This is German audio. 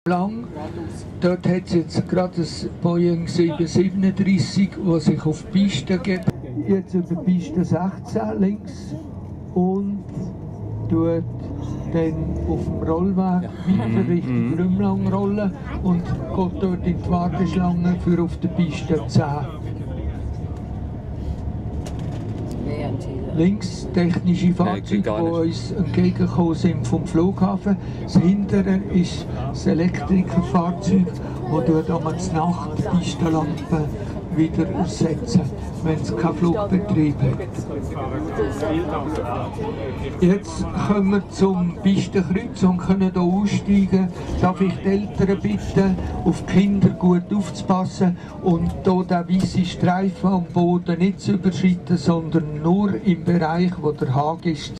lang. Dort hat es jetzt gerade ein Boeing 737, das sich auf die Piste gibt. Jetzt über Piste 16 links und tut dann auf dem Rollweg weiter Richtung Rümlang rollen und geht dort in die Warteschlange für auf der Piste 10. Links technische Fahrzeuge, die uns entgegengekommen sind vom Flughafen. Das hintere ist das Elektrikerfahrzeug, das dort am Nacht die Pistenlampe wieder ersetzen, wenn es keinen Flugbetrieb hat. Jetzt kommen wir zum Pistenkreuz und können hier aussteigen. Darf ich die Eltern bitten, auf die Kinder gut aufzupassen und hier den weißen Streifen am Boden nicht zu überschreiten, sondern nur im Bereich, wo der Hag ist,